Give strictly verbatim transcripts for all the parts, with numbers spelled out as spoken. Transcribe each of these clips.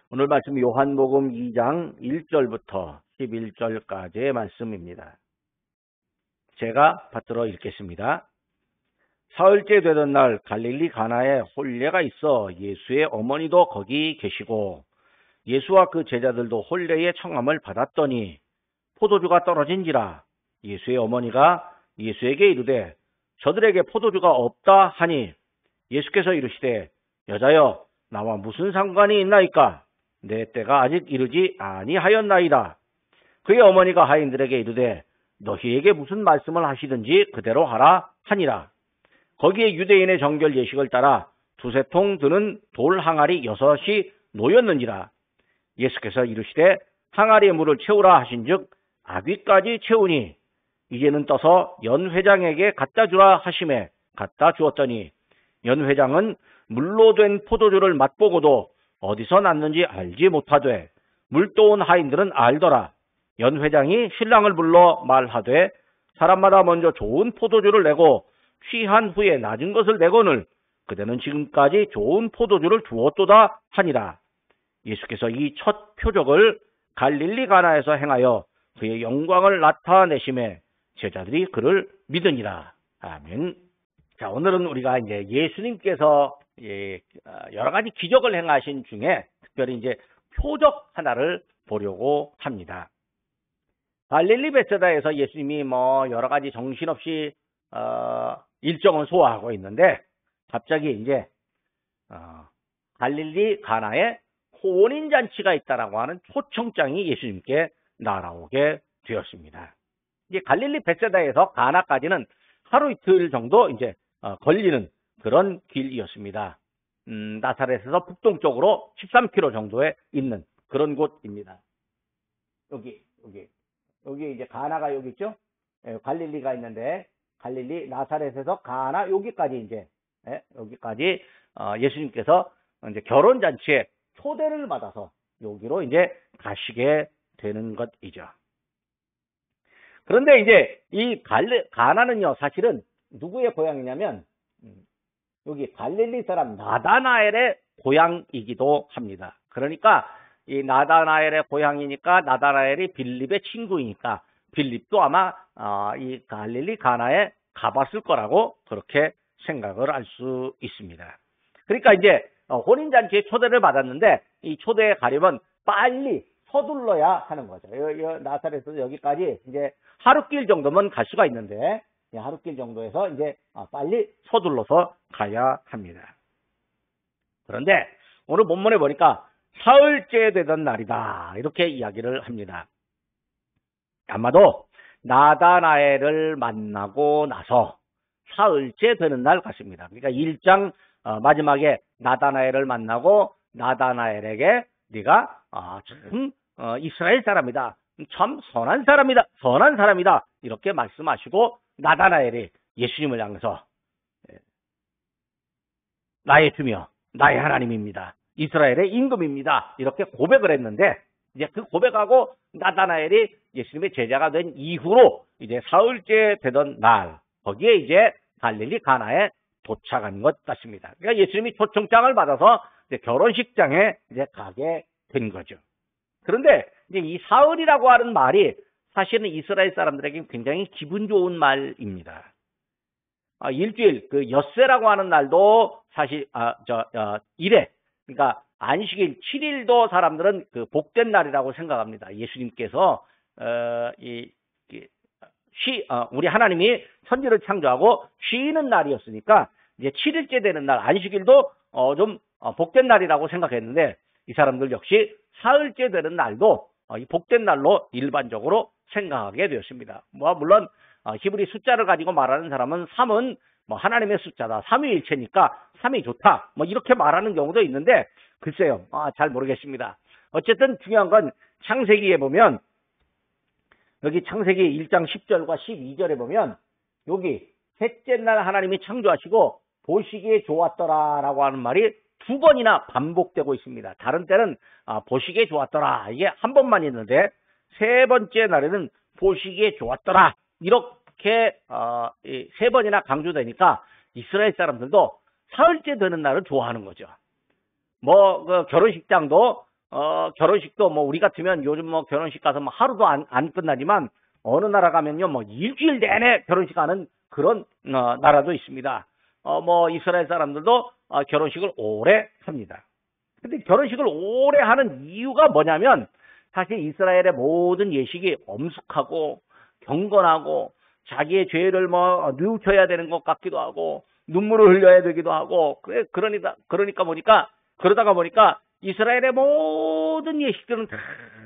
오늘 말씀 요한복음 이 장 일 절부터 십일 절까지의 말씀입니다. 제가 받들어 읽겠습니다. 사흘째 되던 날 갈릴리 가나에 혼례가 있어 예수의 어머니도 거기 계시고 예수와 그 제자들도 혼례의 청함을 받았더니 포도주가 떨어진지라. 예수의 어머니가 예수에게 이르되 저들에게 포도주가 없다 하니 예수께서 이르시되 여자여 나와 무슨 상관이 있나이까? 내 때가 아직 이르지 아니하였나이다. 그의 어머니가 하인들에게 이르되 너희에게 무슨 말씀을 하시든지 그대로 하라 하니라. 거기에 유대인의 정결 예식을 따라 두세 통 드는 돌 항아리 여섯이 놓였는지라. 예수께서 이르시되 항아리에 물을 채우라 하신즉 아귀까지 채우니 이제는 떠서 연 회장에게 갖다 주라 하심에 갖다 주었더니 연 회장은 물로 된 포도주를 맛보고도 어디서 났는지 알지 못하되 물도 온 하인들은 알더라. 연 회장이 신랑을 불러 말하되 사람마다 먼저 좋은 포도주를 내고 취한 후에 낮은 것을 내거늘 그대는 지금까지 좋은 포도주를 주었도다 하니라. 예수께서 이 첫 표적을 갈릴리 가나에서 행하여 그의 영광을 나타내심에 제자들이 그를 믿으니라. 아멘. 자, 오늘은 우리가 이제 예수님께서 예, 여러 가지 기적을 행하신 중에 특별히 이제 표적 하나를 보려고 합니다. 갈릴리 베세다에서 예수님이 뭐 여러 가지 정신없이 어, 일정을 소화하고 있는데 갑자기 이제 어, 갈릴리 가나에 혼인 잔치가 있다라고 하는 초청장이 예수님께 날아오게 되었습니다. 이제 갈릴리 베세다에서 가나까지는 하루 이틀 정도 이제 어, 걸리는 그런 길이었습니다. 음, 나사렛에서 북동쪽으로 십삼 킬로미터 정도에 있는 그런 곳입니다. 여기, 여기, 여기 이제 가나가 여기 있죠? 예, 갈릴리가 있는데 갈릴리 나사렛에서 가나 여기까지 이제 예, 여기까지 어, 예수님께서 이제 결혼 잔치에 초대를 받아서 여기로 이제 가시게 되는 것이죠. 그런데 이제 이 갈리, 가나는요 사실은 누구의 고향이냐면 여기 갈릴리 사람 나다나엘의 고향이기도 합니다. 그러니까 이 나다나엘의 고향이니까 나다나엘이 빌립의 친구이니까 빌립도 아마 어, 이 갈릴리 가나에 가봤을 거라고 그렇게 생각을 할 수 있습니다. 그러니까 이제 어, 혼인잔치에 초대를 받았는데 이 초대에 가려면 빨리 서둘러야 하는 거죠. 여, 여, 나사렛에서 여기까지 이제 하루길 정도면 갈 수가 있는데 하루길 정도에서 이제 빨리 서둘러서 가야 합니다. 그런데 오늘 본문에 보니까 사흘째 되던 날이다 이렇게 이야기를 합니다. 아마도 나다나엘을 만나고 나서 사흘째 되는 날 같습니다. 그러니까 일 장 마지막에 나다나엘을 만나고 나다나엘에게 네가 아, 참 어, 이스라엘 사람이다. 참 선한 사람이다. 선한 사람이다. 이렇게 말씀하시고 나다나엘이 예수님을 향해서 나의 주며 나의 하나님입니다. 이스라엘의 임금입니다. 이렇게 고백을 했는데 이제 그 고백하고 나다나엘이 예수님의 제자가 된 이후로 이제 사흘째 되던 날 거기에 이제 갈릴리 가나에 도착한 것 같습니다. 그러니까 예수님이 초청장을 받아서 이제 결혼식장에 이제 가게 된 거죠. 그런데 이제 이 사흘이라고 하는 말이 사실은 이스라엘 사람들에게 굉장히 기분 좋은 말입니다. 아, 일주일, 그 엿새라고 하는 날도 사실, 아, 저, 어, 일회, 그러니까 안식일 칠 일도 사람들은 그 복된 날이라고 생각합니다. 예수님께서, 어, 이, 이 쉬, 어, 우리 하나님이 천지를 창조하고 쉬는 날이었으니까 이제 칠 일째 되는 날, 안식일도 어, 좀 어, 복된 날이라고 생각했는데 이 사람들 역시 사흘째 되는 날도 어, 이 복된 날로 일반적으로 생각하게 되었습니다. 뭐 물론 어, 히브리 숫자를 가지고 말하는 사람은 삼은 뭐 하나님의 숫자다. 삼위일체니까 삼이 좋다. 뭐 이렇게 말하는 경우도 있는데 글쎄요. 아, 잘 모르겠습니다. 어쨌든 중요한 건 창세기에 보면 여기 창세기 일 장 십 절과 십이 절에 보면 여기 셋째 날 하나님이 창조하시고 보시기에 좋았더라라고 하는 말이 두 번이나 반복되고 있습니다. 다른 때는 아, 보시기에 좋았더라. 이게 한 번만 있는데 세 번째 날에는 보시기에 좋았더라. 이렇게 어, 세 번이나 강조되니까 이스라엘 사람들도 사흘째 되는 날을 좋아하는 거죠. 뭐 그 결혼식장도 어, 결혼식도 뭐 우리 같으면 요즘 뭐 결혼식 가서 뭐 하루도 안, 안 끝나지만 어느 나라 가면요 뭐 일주일 내내 결혼식 하는 그런 어, 나라도 있습니다. 어, 뭐 이스라엘 사람들도 어, 결혼식을 오래 합니다. 근데 결혼식을 오래 하는 이유가 뭐냐면 사실 이스라엘의 모든 예식이 엄숙하고 경건하고 자기의 죄를 뭐 뉘우쳐야 되는 것 같기도 하고 눈물을 흘려야 되기도 하고 그래 그러니까 그러니까 보니까 그러다가 보니까 이스라엘의 모든 예식들은 다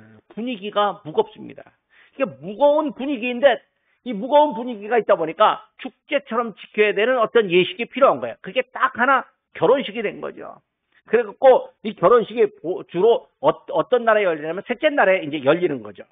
분위기가 무겁습니다. 이게 무거운 분위기인데 이 무거운 분위기가 있다 보니까 축제처럼 지켜야 되는 어떤 예식이 필요한 거예요. 그게 딱 하나 결혼식이 된 거죠. 그래갖고 이 결혼식이 주로 어떤 날에 열리냐면 셋째 날에 이제 열리는 거죠.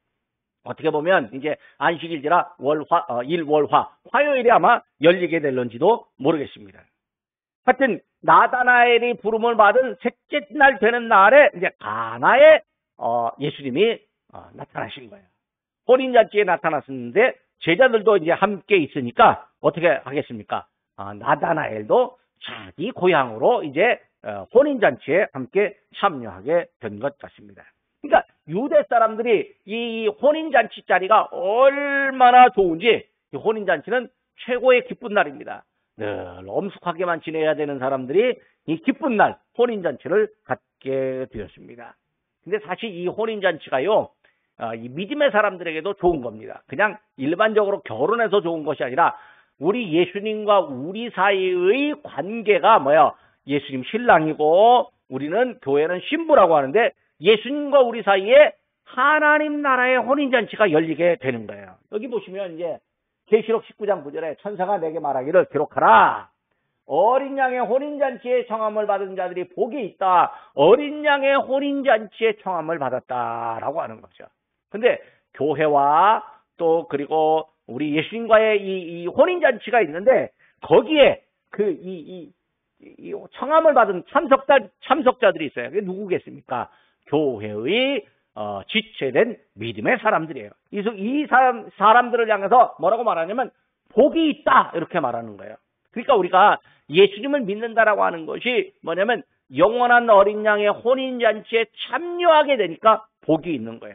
어떻게 보면 이제 안식일이라 월화 어, 일월화 화요일에 아마 열리게 될런지도 모르겠습니다. 하여튼 나다나엘이 부름을 받은 셋째 날 되는 날에 이제 가나에 어, 예수님이 어, 나타나신 거예요. 혼인잔치에 나타났었는데 제자들도 이제 함께 있으니까 어떻게 하겠습니까? 어, 나다나엘도 자기 고향으로 이제 어, 혼인잔치에 함께 참여하게 된 것 같습니다. 그러니까 유대 사람들이 이 혼인잔치 자리가 얼마나 좋은지 이 혼인잔치는 최고의 기쁜 날입니다. 늘 엄숙하게만 지내야 되는 사람들이 이 기쁜 날 혼인잔치를 갖게 되었습니다. 근데 사실 이 혼인잔치가요 어, 이 믿음의 사람들에게도 좋은 겁니다. 그냥 일반적으로 결혼해서 좋은 것이 아니라 우리 예수님과 우리 사이의 관계가 뭐야? 예수님 신랑이고 우리는 교회는 신부라고 하는데 예수님과 우리 사이에 하나님 나라의 혼인잔치가 열리게 되는 거예요. 여기 보시면 이제 계시록 십구 장 구 절에 천사가 내게 말하기를 기록하라. 어린 양의 혼인잔치에 청함을 받은 자들이 복이 있다. 어린 양의 혼인잔치에 청함을 받았다라고 하는 거죠. 근데 교회와 또 그리고 우리 예수님과의 이, 이 혼인잔치가 있는데 거기에 그 이 이 이 청함을 받은 참석자 참석자들이 있어요. 그게 누구겠습니까? 교회의 어, 지체된 믿음의 사람들이에요. 이, 이 사람, 사람들을 향해서 뭐라고 말하냐면 복이 있다 이렇게 말하는 거예요. 그러니까 우리가 예수님을 믿는다라고 하는 것이 뭐냐면 영원한 어린 양의 혼인잔치에 참여하게 되니까 복이 있는 거예요.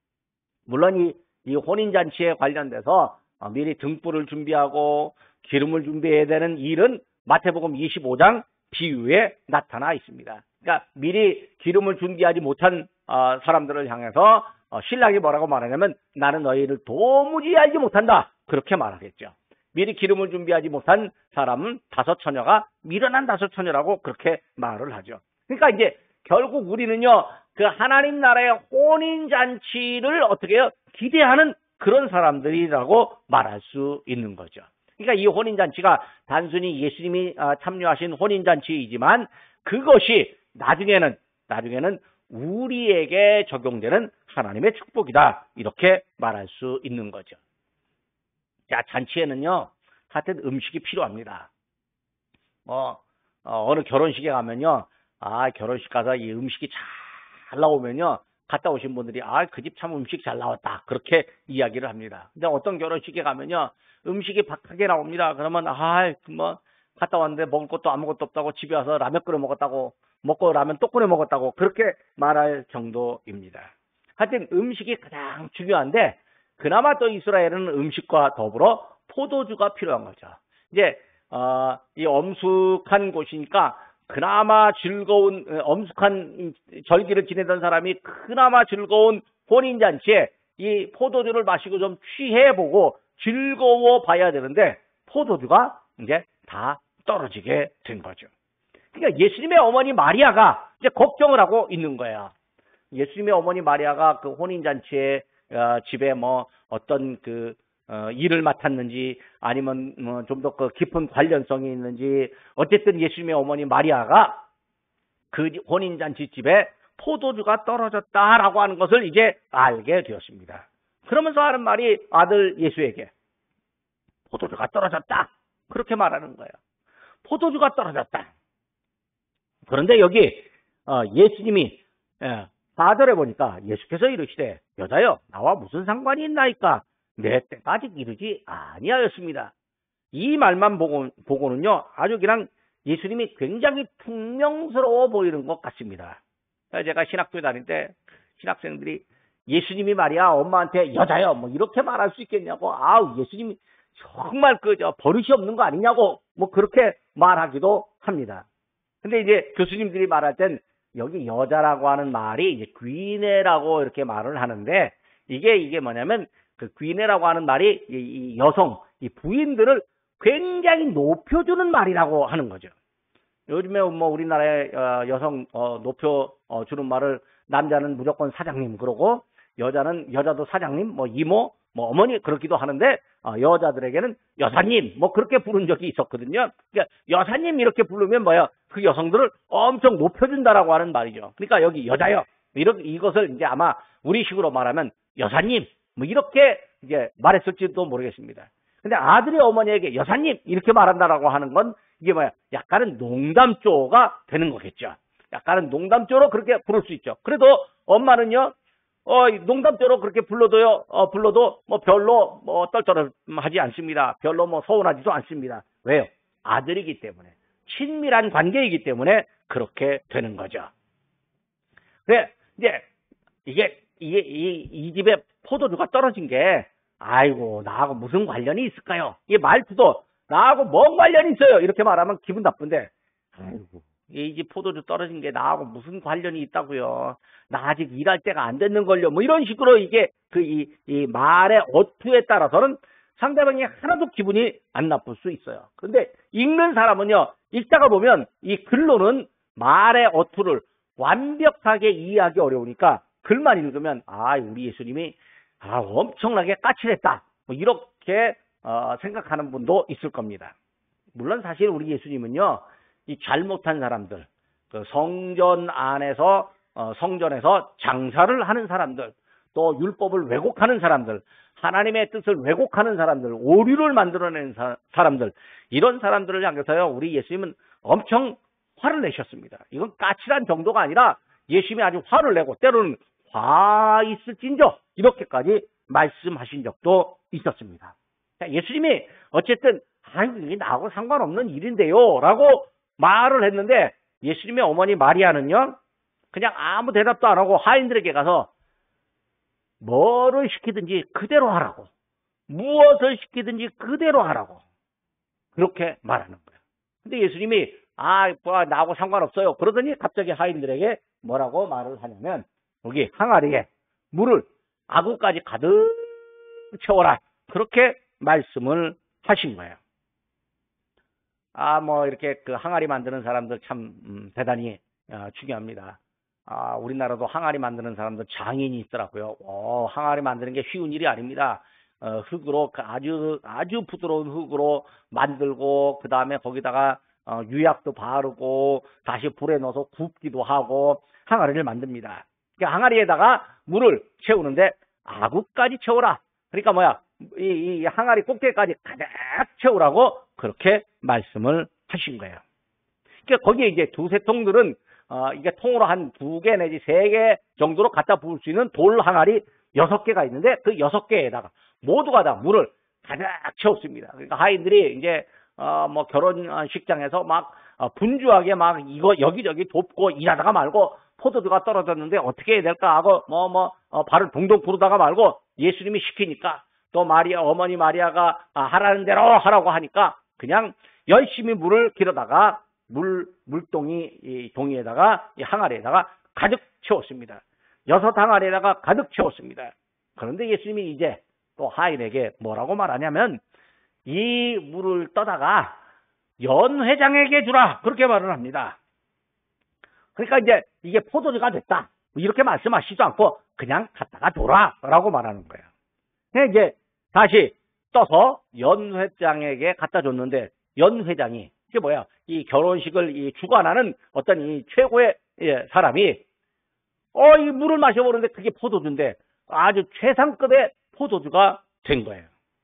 물론 이, 이 혼인잔치에 관련돼서 어, 미리 등불을 준비하고 기름을 준비해야 되는 일은 마태복음 이십오 장 비유에 나타나 있습니다. 그러니까 미리 기름을 준비하지 못한 어, 사람들을 향해서 어, 신랑이 뭐라고 말하냐면 나는 너희를 도무지 알지 못한다. 그렇게 말하겠죠. 미리 기름을 준비하지 못한 사람은 다섯 처녀가 미련한 다섯 처녀라고 그렇게 말을 하죠. 그러니까 이제 결국 우리는요. 그 하나님 나라의 혼인잔치를 어떻게 해요? 기대하는 그런 사람들이라고 말할 수 있는 거죠. 그러니까 이 혼인잔치가 단순히 예수님이 참여하신 혼인잔치이지만 그것이 나중에는 나중에는 우리에게 적용되는 하나님의 축복이다. 이렇게 말할 수 있는 거죠. 자, 잔치에는요. 하여튼 음식이 필요합니다. 뭐 어, 어느 결혼식에 가면요. 아, 결혼식 가서 이 음식이 잘 나오면요. 갔다 오신 분들이 아, 그 집 참 음식 잘 나왔다. 그렇게 이야기를 합니다. 근데 어떤 결혼식에 가면요. 음식이 박하게 나옵니다. 그러면 아, 뭐 갔다 왔는데 먹을 것도 아무것도 없다고 집에 와서 라면 끓여 먹었다고 먹고 라면 또 끓여 먹었다고 그렇게 말할 정도입니다. 하여튼 음식이 가장 중요한데 그나마 또 이스라엘은 음식과 더불어 포도주가 필요한 거죠. 이제 어, 이 엄숙한 곳이니까 그나마 즐거운 엄숙한 절기를 지내던 사람이 그나마 즐거운 혼인잔치에 이 포도주를 마시고 좀 취해보고 즐거워 봐야 되는데 포도주가 이제 다 떨어지게 된 거죠. 그러니까 예수님의 어머니 마리아가 이제 걱정을 하고 있는 거예요. 예수님의 어머니 마리아가 그 혼인잔치에 어, 집에 뭐 어떤 그 어, 일을 맡았는지 아니면 뭐 좀 더 그 깊은 관련성이 있는지 어쨌든 예수님의 어머니 마리아가 그 혼인잔치 집에 포도주가 떨어졌다라고 하는 것을 이제 알게 되었습니다. 그러면서 하는 말이 아들 예수에게 포도주가 떨어졌다. 그렇게 말하는 거예요. 포도주가 떨어졌다. 그런데 여기 어, 예수님이 예, 사 절에 보니까 예수께서 이르시되 여자여 나와 무슨 상관이 있나이까 내 때가 아직 이르지 아니하였습니다. 이 말만 보고, 보고는요 아주 그냥 예수님이 굉장히 퉁명스러워 보이는 것 같습니다. 제가 신학교에 다닐 때 신학생들이 예수님이 말이야 엄마한테 여자요 뭐 이렇게 말할 수 있겠냐고, 아우 예수님이 정말 그저 버릇이 없는 거 아니냐고 뭐 그렇게 말하기도 합니다. 근데 이제 교수님들이 말할 땐 여기 여자라고 하는 말이 이제 귀네라고 이렇게 말을 하는데, 이게 이게 뭐냐면 그 귀네라고 하는 말이 이, 이 여성 이 부인들을 굉장히 높여주는 말이라고 하는 거죠. 요즘에 뭐 우리나라의 여성 어, 높여 어, 주는 말을 남자는 무조건 사장님 그러고 여자는 여자도 사장님 뭐 이모 뭐 어머니 그렇기도 하는데 어, 여자들에게는 여사님 뭐 그렇게 부른 적이 있었거든요. 그러니까 여사님 이렇게 부르면 뭐야 그 여성들을 엄청 높여준다라고 하는 말이죠. 그러니까 여기 여자요 이렇게 이것을 이제 아마 우리식으로 말하면 여사님 뭐 이렇게 이제 말했을지도 모르겠습니다. 근데 아들이 어머니에게 여사님 이렇게 말한다라고 하는 건 이게 뭐야 약간은 농담조가 되는 거겠죠. 약간은 농담조로 그렇게 부를 수 있죠. 그래도 엄마는요 어 농담조로 그렇게 불러도요 어 불러도 뭐 별로 뭐 떨떠름하지 않습니다. 별로 뭐 서운하지도 않습니다. 왜요? 아들이기 때문에 친밀한 관계이기 때문에 그렇게 되는 거죠. 그래 이제 이게 이게 이, 이 집에 포도주가 떨어진 게 아이고 나하고 무슨 관련이 있을까요? 이 말투도 나하고 뭔 관련이 있어요? 이렇게 말하면 기분 나쁜데, 아이고 이 집 포도주 떨어진 게 나하고 무슨 관련이 있다고요? 나 아직 일할 때가 안 됐는걸요? 뭐 이런 식으로 이게 그 이 이 말의 어투에 따라서는 상대방이 하나도 기분이 안 나쁠 수 있어요. 그런데 읽는 사람은요 읽다가 보면 이 글로는 말의 어투를 완벽하게 이해하기 어려우니까 글만 읽으면 아 우리 예수님이 아 엄청나게 까칠했다 뭐 이렇게 어, 생각하는 분도 있을 겁니다. 물론 사실 우리 예수님은요 이 잘못한 사람들, 그 성전 안에서 어, 성전에서 장사를 하는 사람들, 또 율법을 왜곡하는 사람들, 하나님의 뜻을 왜곡하는 사람들, 오류를 만들어내는 사, 사람들, 이런 사람들을 향해서요 우리 예수님은 엄청 화를 내셨습니다. 이건 까칠한 정도가 아니라 예수님이 아주 화를 내고 때로는 화 있을진저 이렇게까지 말씀하신 적도 있었습니다. 예수님이 어쨌든 아이고 이게 나하고 상관없는 일인데요 라고 말을 했는데, 예수님의 어머니 마리아는요 그냥 아무 대답도 안 하고 하인들에게 가서 뭐를 시키든지 그대로 하라고, 무엇을 시키든지 그대로 하라고 그렇게 말하는 거예요. 근데 예수님이 아 뭐, 나하고 상관없어요 그러더니 갑자기 하인들에게 뭐라고 말을 하냐면 여기 항아리에 물을 아구까지 가득 채워라 그렇게 말씀을 하신 거예요. 아, 뭐 이렇게 그 항아리 만드는 사람들 참 음, 대단히 어, 중요합니다. 아, 우리나라도 항아리 만드는 사람들 장인이 있더라고요. 오, 항아리 만드는 게 쉬운 일이 아닙니다. 어, 흙으로 아주 아주 부드러운 흙으로 만들고 그 다음에 거기다가 어, 유약도 바르고 다시 불에 넣어서 굽기도 하고 항아리를 만듭니다. 그러니까 항아리에다가 물을 채우는데 아구까지 채워라. 그러니까 뭐야 이, 이 항아리 꼭대기까지 가득 채우라고 그렇게 말씀을 하신 거예요. 그러니까 거기에 이제 두세 통들은 어, 이게 통으로 한 두 개 내지 세 개 정도로 갖다 부을 수 있는 돌 항아리 여섯 개가 있는데 그 여섯 개에다가 모두가 다 물을 가득 채웠습니다. 그러니까 하인들이 이제 어, 뭐 결혼식장에서 막 어, 분주하게 막 이거 여기저기 돕고 일하다가 말고 포도주가 떨어졌는데 어떻게 해야 될까 하고 뭐 뭐 어, 발을 동동 구르다가 말고 예수님이 시키니까 또 마리아 어머니 마리아가 아, 하라는 대로 하라고 하니까 그냥 열심히 물을 길어다가 물 물동이 이 동이에다가 이 항아리에다가 가득 채웠습니다. 여섯 항아리에다가 가득 채웠습니다. 그런데 예수님이 이제 또 하인에게 뭐라고 말하냐면 이 물을 떠다가 연회장에게 주라 그렇게 말을 합니다. 그러니까 이제 이게 포도주가 됐다 이렇게 말씀하시지도 않고 그냥 갖다가 줘라라고 말하는 거예요. 그래서 이제 다시 떠서 연회장에게 갖다 줬는데 연회장이 이게 뭐야 이 결혼식을 이 주관하는 어떤 이 최고의 예, 사람이 어 이 물을 마셔보는데 그게 포도주인데 아주 최상급의 포도주가 된 거예요.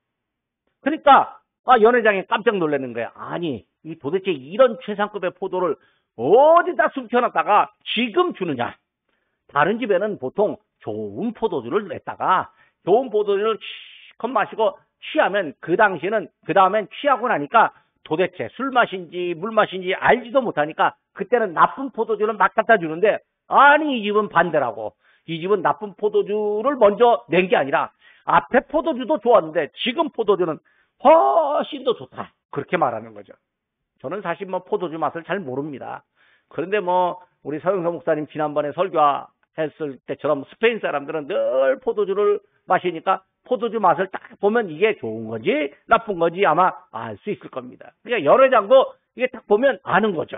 그러니까 아, 연회장이 깜짝 놀라는 거야. 아니 이 도대체 이런 최상급의 포도를 어디다 숨겨놨다가 지금 주느냐. 다른 집에는 보통 좋은 포도주를 냈다가 좋은 포도주를 실컷 마시고 취하면 그 당시에는 그 다음엔 취하고 나니까 도대체 술 맛인지 물 맛인지 알지도 못하니까 그때는 나쁜 포도주를 막 갖다 주는데 아니, 이 집은 반대라고. 이 집은 나쁜 포도주를 먼저 낸 게 아니라 앞에 포도주도 좋았는데 지금 포도주는 훨씬 더 좋다. 그렇게 말하는 거죠. 저는 사실 뭐 포도주 맛을 잘 모릅니다. 그런데 뭐 우리 서영서 목사님 지난번에 설교했을 때처럼 스페인 사람들은 늘 포도주를 마시니까 포도주 맛을 딱 보면 이게 좋은 건지 나쁜 건지 아마 알 수 있을 겁니다. 그러니까 연회장도 이게 딱 보면 아는 거죠.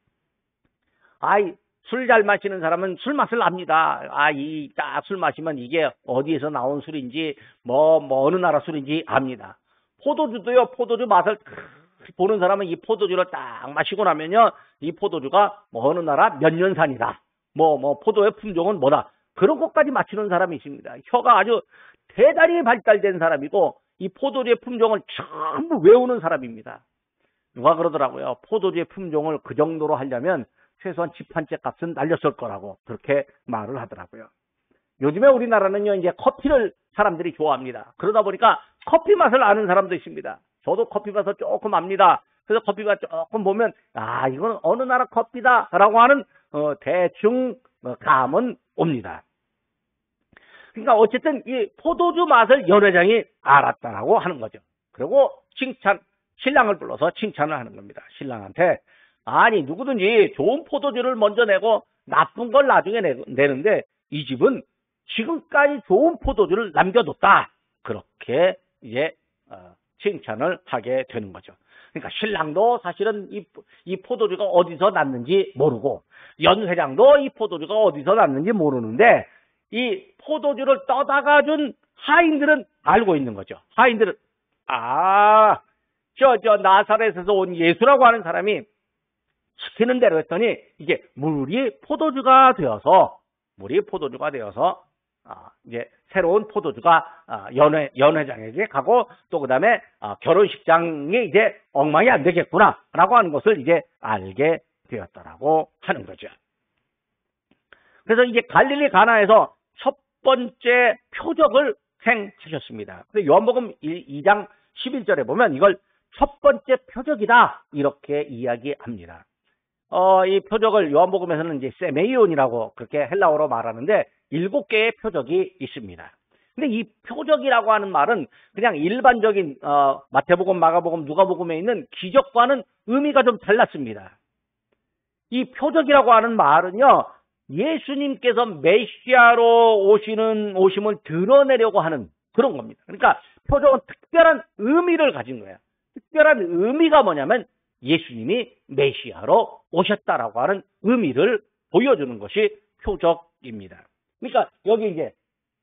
아이, 술 잘 마시는 사람은 술 맛을 압니다. 아, 이 딱 술 마시면 이게 어디에서 나온 술인지 뭐, 뭐 어느 나라 술인지 압니다. 포도주도요, 포도주 맛을 보는 사람은 이 포도주를 딱 마시고 나면요, 이 포도주가 뭐 어느 나라 몇 년산이다. 뭐, 뭐, 포도의 품종은 뭐다. 그런 것까지 맞추는 사람이 있습니다. 혀가 아주 대단히 발달된 사람이고, 이 포도주의 품종을 전부 외우는 사람입니다. 누가 그러더라고요. 포도주의 품종을 그 정도로 하려면 최소한 집 한 채 값은 날렸을 거라고 그렇게 말을 하더라고요. 요즘에 우리나라는요, 이제 커피를 사람들이 좋아합니다. 그러다 보니까 커피 맛을 아는 사람도 있습니다. 저도 커피 맛을 조금 압니다. 그래서 커피 맛 조금 보면, 아, 이건 어느 나라 커피다라고 하는 어, 대충 감은 옵니다. 그러니까 어쨌든 이 포도주 맛을 연회장이 알았다라고 하는 거죠. 그리고 칭찬, 신랑을 불러서 칭찬을 하는 겁니다. 신랑한테. 아니, 누구든지 좋은 포도주를 먼저 내고 나쁜 걸 나중에 내, 내는데 이 집은 지금까지 좋은 포도주를 남겨뒀다. 그렇게 이제 어, 칭찬을 하게 되는 거죠. 그러니까 신랑도 사실은 이, 이 포도주가 어디서 났는지 모르고 연 회장도 이 포도주가 어디서 났는지 모르는데 이 포도주를 떠다가 준 하인들은 알고 있는 거죠. 하인들은 아, 저, 저 나사렛에서 온 예수라고 하는 사람이 시키는 대로 했더니 이게 물이 포도주가 되어서 물이 포도주가 되어서 아, 이제 새로운 포도주가 아, 연회 연회장에게 가고 또 그다음에 아, 결혼식장에 이제 엉망이 안 되겠구나라고 하는 것을 이제 알게 되었다라고 하는 거죠. 그래서 이제 갈릴리 가나에서 첫 번째 표적을 행하셨습니다. 근데 요한복음 이 장 십일 절에 보면 이걸 첫 번째 표적이다 이렇게 이야기합니다. 어, 이 표적을 요한복음에서는 이제 세메이온이라고 그렇게 헬라어로 말하는데 일곱 개의 표적이 있습니다. 근데 이 표적이라고 하는 말은 그냥 일반적인 어, 마태복음, 마가복음, 누가복음에 있는 기적과는 의미가 좀 달랐습니다. 이 표적이라고 하는 말은요, 예수님께서 메시아로 오시는 오심을 드러내려고 하는 그런 겁니다. 그러니까 표적은 특별한 의미를 가진 거예요. 특별한 의미가 뭐냐면 예수님이 메시아로 오셨다라고 하는 의미를 보여주는 것이 표적입니다. 그러니까 여기 이제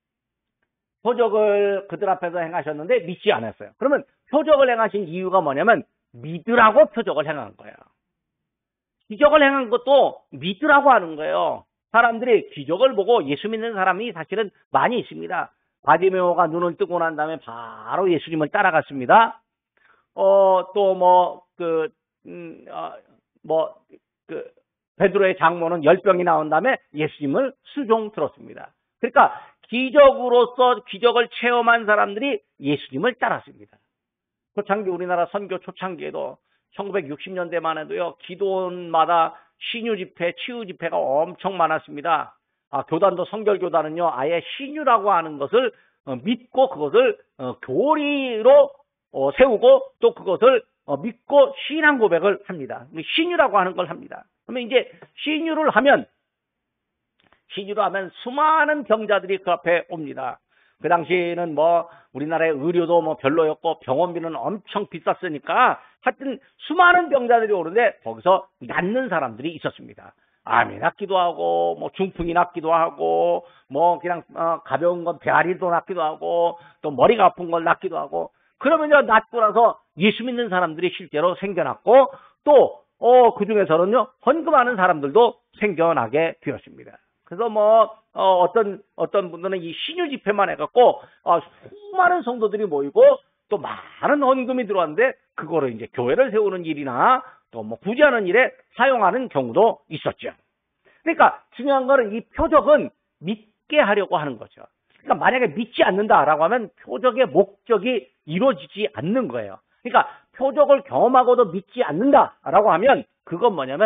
표적을 그들 앞에서 행하셨는데 믿지 않았어요. 그러면 표적을 행하신 이유가 뭐냐면 믿으라고 표적을 행한 거예요. 기적을 행한 것도 믿으라고 하는 거예요. 사람들이 기적을 보고 예수 믿는 사람이 사실은 많이 있습니다. 바디메오가 눈을 뜨고 난 다음에 바로 예수님을 따라갔습니다. 어, 또 뭐, 그, 음, 어, 뭐, 그, 베드로의 장모는 열병이 나온 다음에 예수님을 수종 들었습니다. 그러니까 기적으로서 기적을 체험한 사람들이 예수님을 따랐습니다. 초창기 우리나라 선교 초창기에도 천구백육십 년대만 해도요, 기도원마다 신유 집회, 치유 집회가 엄청 많았습니다. 아, 교단도 성결교단은요, 아예 신유라고 하는 것을 어, 믿고 그것을 어, 교리로 어, 세우고 또 그것을 어, 믿고 신앙 고백을 합니다. 신유라고 하는 걸 합니다. 그러면 이제 신유를 하면 신유를 하면 수많은 병자들이 그 앞에 옵니다. 그 당시에는 뭐 우리나라의 의료도 뭐 별로였고 병원비는 엄청 비쌌으니까 하여튼 수많은 병자들이 오는데 거기서 낫는 사람들이 있었습니다. 암이 낫기도 하고 뭐 중풍이 낫기도 하고 뭐 그냥 어, 가벼운 건 배앓이도 낫기도 하고 또 머리가 아픈 걸 낫기도 하고 그러면요 낫고 나서 예수 믿는 사람들이 실제로 생겨났고 또 어, 그 중에서는요 헌금하는 사람들도 생겨나게 되었습니다. 그래서 뭐 어, 어떤 어떤 분들은 이 신유 집회만 해갖고 어, 수많은 성도들이 모이고 또 많은 헌금이 들어왔는데 그거를 이제 교회를 세우는 일이나 또 뭐 구제하는 일에 사용하는 경우도 있었죠. 그러니까 중요한 거는 이 표적은 믿게 하려고 하는 거죠. 그러니까 만약에 믿지 않는다라고 하면 표적의 목적이 이루어지지 않는 거예요. 그러니까 표적을 경험하고도 믿지 않는다라고 하면 그건 뭐냐면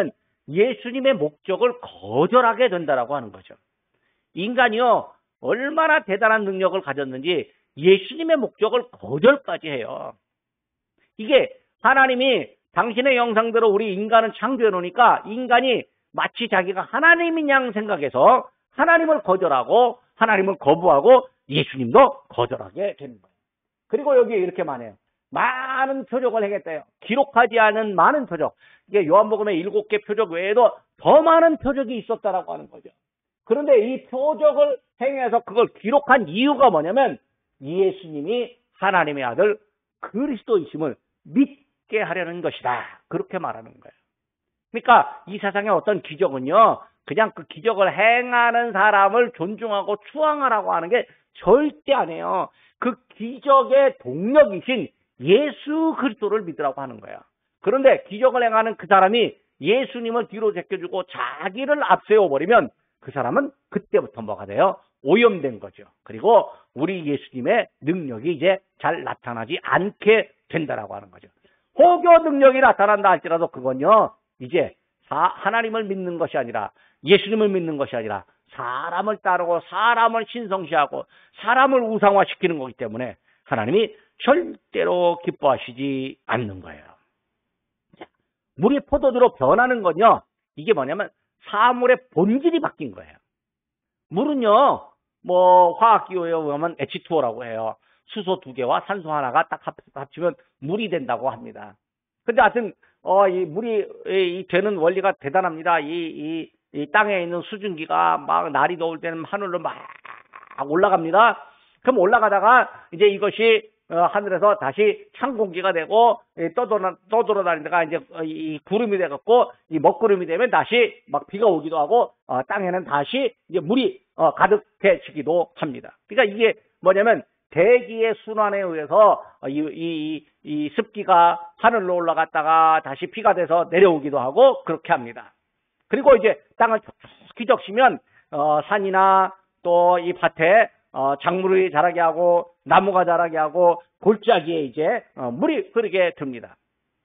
예수님의 목적을 거절하게 된다라고 하는 거죠. 인간이요, 얼마나 대단한 능력을 가졌는지 예수님의 목적을 거절까지 해요. 이게 하나님이 당신의 영상대로 우리 인간은 창조해 놓으니까 인간이 마치 자기가 하나님인 양 생각해서 하나님을 거절하고 하나님을 거부하고 예수님도 거절하게 되는 거예요. 그리고 여기에 이렇게 말해요. 많은 표적을 행했대요. 기록하지 않은 많은 표적. 이게 요한복음의 일곱 개 표적 외에도 더 많은 표적이 있었다라고 하는 거죠. 그런데 이 표적을 행해서 그걸 기록한 이유가 뭐냐면 예수님이 하나님의 아들 그리스도이심을 믿게 하려는 것이다. 그렇게 말하는 거예요. 그러니까 이 세상의 어떤 기적은요, 그냥 그 기적을 행하는 사람을 존중하고 추앙하라고 하는 게 절대 아니에요. 그 기적의 동력이신 예수 그리스도를 믿으라고 하는 거예요. 그런데 기적을 행하는 그 사람이 예수님을 뒤로 제껴주고 자기를 앞세워버리면 그 사람은 그때부터 뭐가 돼요? 오염된 거죠. 그리고 우리 예수님의 능력이 이제 잘 나타나지 않게 된다라고 하는 거죠. 호교 능력이 나타난다 할지라도 그건요, 이제 하나님을 믿는 것이 아니라 예수님을 믿는 것이 아니라 사람을 따르고 사람을 신성시하고 사람을 우상화시키는 거기 때문에 하나님이 절대로 기뻐하시지 않는 거예요. 물이 포도주로 변하는 건요, 이게 뭐냐면 사물의 본질이 바뀐 거예요. 물은요, 뭐 화학기호에 보면 에이치 투 오라고 해요. 수소 두 개와 산소 하나가 딱 합치면 물이 된다고 합니다. 근데 하여튼 어, 이 물이 이 되는 원리가 대단합니다. 이, 이, 이 땅에 있는 수증기가 막 날이 더울 때는 하늘로 막 올라갑니다. 그럼 올라가다가 이제 이것이 어, 하늘에서 다시 찬 공기가 되고 떠돌아 떠돌아 다니다가 이제 이 구름이 되갖고 이 먹구름이 되면 다시 막 비가 오기도 하고 어, 땅에는 다시 이제 물이 어, 가득해지기도 합니다. 그러니까 이게 뭐냐면 대기의 순환에 의해서 이, 이, 이 습기가 하늘로 올라갔다가 다시 비가 돼서 내려오기도 하고 그렇게 합니다. 그리고 이제 땅을 촉촉히 적시면 어, 산이나 또 이 밭에 어, 작물이 자라게 하고 나무가 자라게 하고 골짜기에 이제 어, 물이 흐르게 됩니다.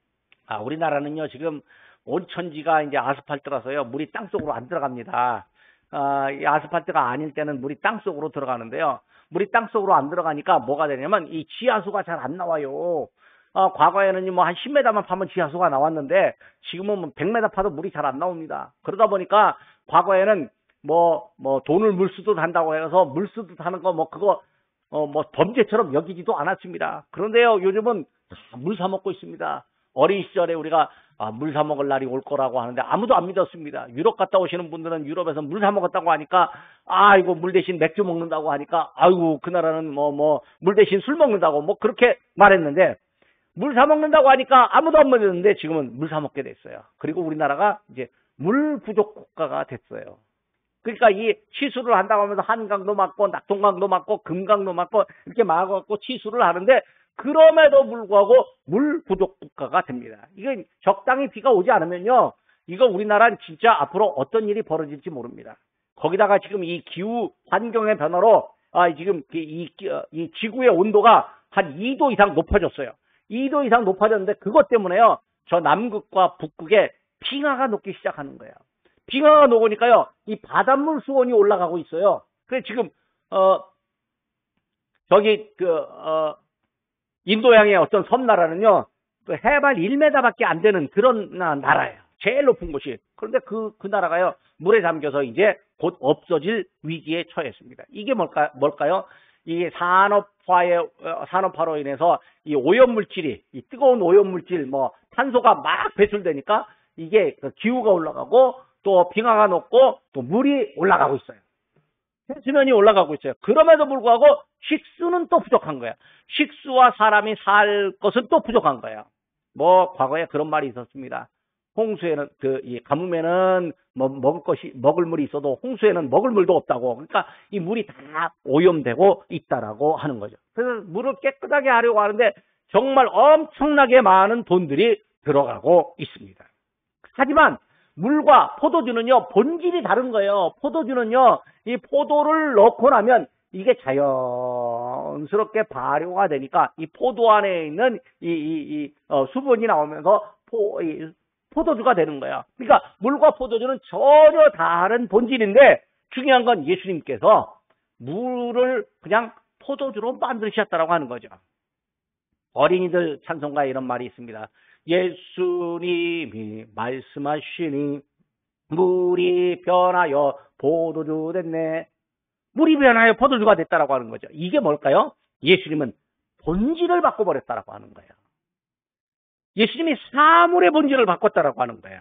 아, 우리나라는요 지금 온 천지가 이제 아스팔트라서요 물이 땅 속으로 안 들어갑니다. 아, 이 아스팔트가 아닐 때는 물이 땅 속으로 들어가는데요. 물이 땅 속으로 안 들어가니까 뭐가 되냐면 이 지하수가 잘 안 나와요. 어, 과거에는 뭐 한 십 미터만 파면 지하수가 나왔는데 지금은 뭐 백 미터 파도 물이 잘 안 나옵니다. 그러다 보니까 과거에는 뭐, 뭐, 돈을 물수도 한다고 해서 물수도 하는 거 뭐, 그거, 어, 뭐, 범죄처럼 여기지도 않았습니다. 그런데요, 요즘은 물 사먹고 있습니다. 어린 시절에 우리가 아, 물 사먹을 날이 올 거라고 하는데 아무도 안 믿었습니다. 유럽 갔다 오시는 분들은 유럽에서 물 사먹었다고 하니까, 아이고, 물 대신 맥주 먹는다고 하니까, 아이고, 그 나라는 뭐, 뭐, 물 대신 술 먹는다고 뭐, 그렇게 말했는데, 물 사먹는다고 하니까 아무도 안 믿었는데 지금은 물 사먹게 됐어요. 그리고 우리나라가 이제 물 부족 국가가 됐어요. 그러니까 이 치수를 한다고 하면서 한강도 막고 낙동강도 막고 금강도 막고 이렇게 막아갖고 치수를 하는데 그럼에도 불구하고 물 부족 국가가 됩니다. 이게 적당히 비가 오지 않으면요, 이거 우리나라는 진짜 앞으로 어떤 일이 벌어질지 모릅니다. 거기다가 지금 이 기후 환경의 변화로 아 지금 이, 이, 이 지구의 온도가 한 이 도 이상 높아졌어요. 이 도 이상 높아졌는데 그것 때문에요, 저 남극과 북극에 빙하가 녹기 시작하는 거예요. 빙하가 녹으니까요, 이 바닷물 수온이 올라가고 있어요. 그래서 지금, 어, 저기, 그, 어, 인도양의 어떤 섬나라는요, 그 해발 일 미터밖에 안 되는 그런 나라예요. 제일 높은 곳이. 그런데 그, 그 나라가요, 물에 잠겨서 이제 곧 없어질 위기에 처했습니다. 이게 뭘까, 뭘까요? 이 산업화의, 산업화로 인해서 이 오염물질이, 이 뜨거운 오염물질, 뭐, 탄소가 막 배출되니까 이게 그 기후가 올라가고 또 빙하가 녹고 또 물이 올라가고 있어요. 해수면이 올라가고 있어요. 그럼에도 불구하고 식수는 또 부족한 거야. 식수와 사람이 살 것은 또 부족한 거예요. 뭐 과거에 그런 말이 있었습니다. 홍수에는 그 이 가뭄에는 뭐 먹을 것이 먹을 물이 있어도 홍수에는 먹을 물도 없다고. 그러니까 이 물이 다 오염되고 있다라고 하는 거죠. 그래서 물을 깨끗하게 하려고 하는데 정말 엄청나게 많은 돈들이 들어가고 있습니다. 하지만 물과 포도주는요, 본질이 다른 거예요. 포도주는요, 이 포도를 넣고 나면 이게 자연스럽게 발효가 되니까 이 포도 안에 있는 이, 이, 이 어, 수분이 나오면서 포, 이, 포도주가 되는 거야. 그러니까 물과 포도주는 전혀 다른 본질인데 중요한 건 예수님께서 물을 그냥 포도주로 만드셨다라고 하는 거죠. 어린이들 찬송가에 이런 말이 있습니다. 예수님이 말씀하시니 물이 변하여 포도주 됐네. 물이 변하여 포도주가 됐다라고 하는 거죠. 이게 뭘까요? 예수님은 본질을 바꿔버렸다라고 하는 거예요. 예수님이 사물의 본질을 바꿨다라고 하는 거예요.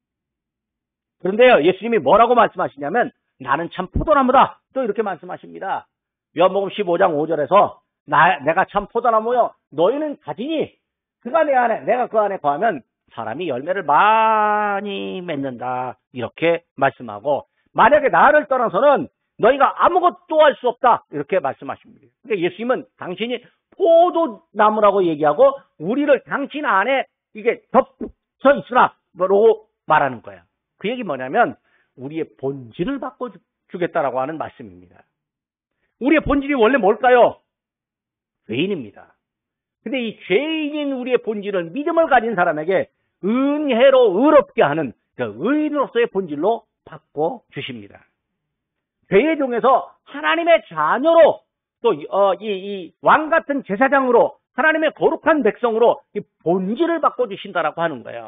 그런데요, 예수님이 뭐라고 말씀하시냐면 나는 참 포도나무다. 또 이렇게 말씀하십니다. 요한복음 십오 장 오 절에서 나, 내가 참 포도나무요. 너희는 가지니 그가 내 안에 내가 그 안에 거하면 사람이 열매를 많이 맺는다. 이렇게 말씀하고 만약에 나를 떠나서는 너희가 아무것도 할 수 없다. 이렇게 말씀하십니다. 그러니까 예수님은 당신이 포도나무라고 얘기하고 우리를 당신 안에 이게 덮쳐 있으라 라고 말하는 거예요. 그 얘기 뭐냐면 우리의 본질을 바꿔주겠다라고 하는 말씀입니다. 우리의 본질이 원래 뭘까요? 죄인입니다. 근데 이 죄인인 우리의 본질을 믿음을 가진 사람에게 은혜로 의롭게 하는 그 의인으로서의 본질로 바꿔주십니다. 죄의 종에서 하나님의 자녀로 또 이 이 왕 같은 제사장으로 하나님의 거룩한 백성으로 이 본질을 바꿔주신다라고 하는 거예요.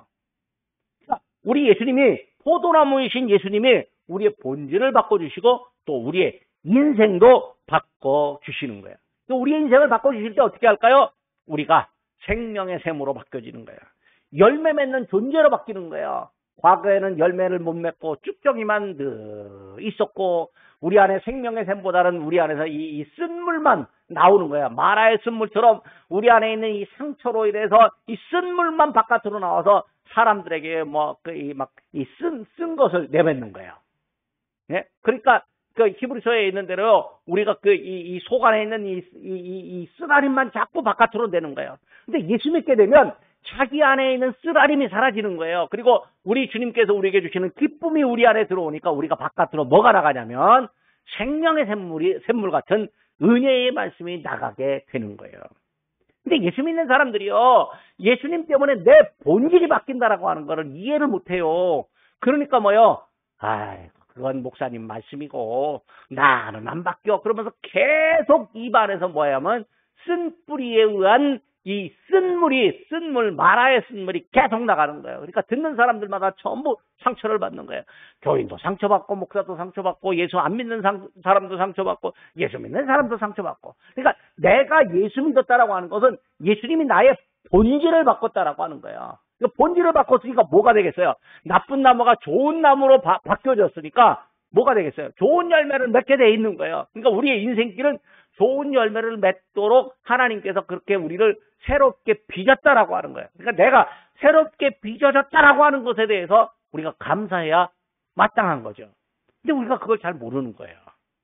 우리 예수님이 포도나무이신 예수님이 우리의 본질을 바꿔주시고 또 우리의 인생도 바꿔주시는 거예요. 또 우리의 인생을 바꿔주실 때 어떻게 할까요? 우리가 생명의 샘으로 바뀌어지는 거예요. 열매 맺는 존재로 바뀌는 거예요. 과거에는 열매를 못 맺고 쭉정이만 늘 있었고 우리 안에 생명의 샘보다는 우리 안에서 이, 이 쓴물만 나오는 거야. 마라의 쓴물처럼 우리 안에 있는 이 상처로 인해서 이 쓴물만 바깥으로 나와서 사람들에게 뭐 그 막 이 쓴 쓴 것을 내뱉는 거예요. 예? 그러니까 그 히브리서에 있는 대로 우리가 그 이 이 속 안에 있는 이 이 이 쓰라림만 자꾸 바깥으로 내는 거예요. 근데 예수 믿게 되면 자기 안에 있는 쓰라림이 사라지는 거예요. 그리고 우리 주님께서 우리에게 주시는 기쁨이 우리 안에 들어오니까 우리가 바깥으로 뭐가 나가냐면 생명의 샘물이 샘물 같은 은혜의 말씀이 나가게 되는 거예요. 근데 예수 믿는 사람들이요, 예수님 때문에 내 본질이 바뀐다라고 하는 거를 이해를 못해요. 그러니까 뭐요? 아이, 그건 목사님 말씀이고 나는 안 바뀌어. 그러면서 계속 입안에서 뭐야면 쓴 뿌리에 의한 이 쓴물이, 쓴물, 마라의 쓴물이 계속 나가는 거예요. 그러니까 듣는 사람들마다 전부 상처를 받는 거예요. 교인도 상처받고, 목사도 상처받고, 예수 안 믿는 상, 사람도 상처받고, 예수 믿는 사람도 상처받고. 그러니까 내가 예수 믿었다라고 하는 것은 예수님이 나의 본질을 바꿨다라고 하는 거예요. 본질을 바꿨으니까 뭐가 되겠어요? 나쁜 나무가 좋은 나무로 바, 바뀌어졌으니까 뭐가 되겠어요? 좋은 열매를 맺게 돼 있는 거예요. 그러니까 우리의 인생길은 좋은 열매를 맺도록 하나님께서 그렇게 우리를 새롭게 빚었다라고 하는 거예요. 그러니까 내가 새롭게 빚어졌다라고 하는 것에 대해서 우리가 감사해야 마땅한 거죠. 근데 우리가 그걸 잘 모르는 거예요.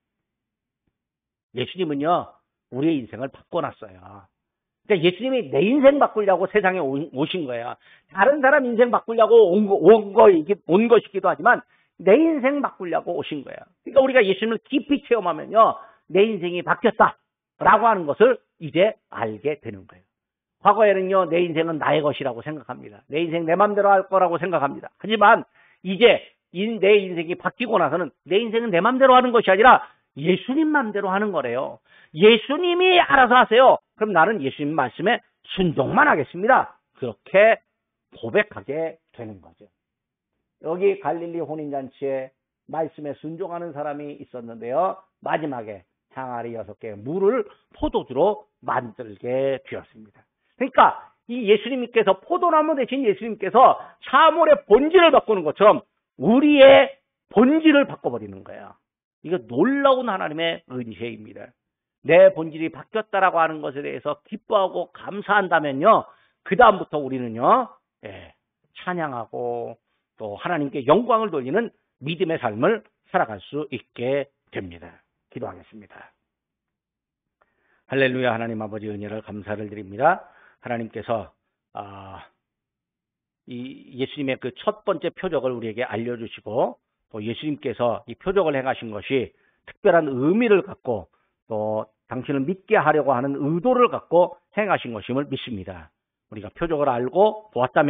예수님은요, 우리의 인생을 바꿔놨어요. 그러니까 예수님이 내 인생 바꾸려고 세상에 오신 거예요. 다른 사람 인생 바꾸려고 온, 거, 온, 거, 온 것이기도 하지만 내 인생 바꾸려고 오신 거예요. 그러니까 우리가 예수님을 깊이 체험하면요, 내 인생이 바뀌었다라고 하는 것을 이제 알게 되는 거예요. 과거에는요, 내 인생은 나의 것이라고 생각합니다. 내 인생 내 맘대로 할 거라고 생각합니다. 하지만 이제 내 인생이 바뀌고 나서는 내 인생은 내 맘대로 하는 것이 아니라 예수님 맘대로 하는 거래요. 예수님이 알아서 하세요. 그럼 나는 예수님 말씀에 순종만 하겠습니다. 그렇게 고백하게 되는 거죠. 여기 갈릴리 혼인잔치에 말씀에 순종하는 사람이 있었는데요. 마지막에 항아리 여섯 개의 물을 포도주로 만들게 되었습니다. 그러니까 이 예수님께서 포도나무 대신 예수님께서 사물의 본질을 바꾸는 것처럼 우리의 본질을 바꿔버리는 거예요. 이거 놀라운 하나님의 은혜입니다. 내 본질이 바뀌었다라고 하는 것에 대해서 기뻐하고 감사한다면요, 그 다음부터 우리는요, 예, 찬양하고 또 하나님께 영광을 돌리는 믿음의 삶을 살아갈 수 있게 됩니다. 기도하겠습니다. 할렐루야. 하나님 아버지 은혜를 감사를 드립니다. 하나님께서 아, 이 예수님의 그 첫 번째 표적을 우리에게 알려주시고 또 예수님께서 이 표적을 행하신 것이 특별한 의미를 갖고 또 당신을 믿게 하려고 하는 의도를 갖고 행하신 것임을 믿습니다. 우리가 표적을 알고 보았다면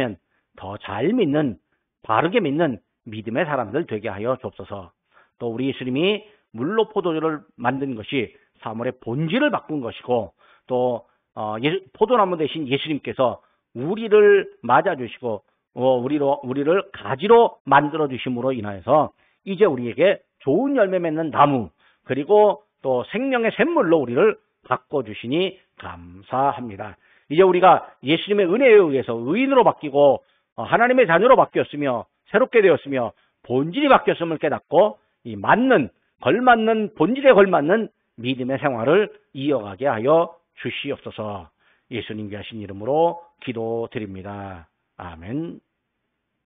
더 잘 믿는, 바르게 믿는 믿음의 사람들 되게 하여 주옵소서. 또 우리 예수님이 물로 포도주를 만든 것이 사물의 본질을 바꾼 것이고, 또 어, 예, 포도나무 대신 예수님께서 우리를 맞아주시고 어, 우리로 우리를 가지로 만들어 주심으로 인하여서 이제 우리에게 좋은 열매 맺는 나무, 그리고 또 생명의 샘물로 우리를 바꿔주시니 감사합니다. 이제 우리가 예수님의 은혜에 의해서 의인으로 바뀌고 하나님의 자녀로 바뀌었으며 새롭게 되었으며 본질이 바뀌었음을 깨닫고 이 맞는, 걸맞는, 본질에 걸맞는 믿음의 생활을 이어가게 하여 주시옵소서. 예수님 귀하신 이름으로 기도드립니다. 아멘.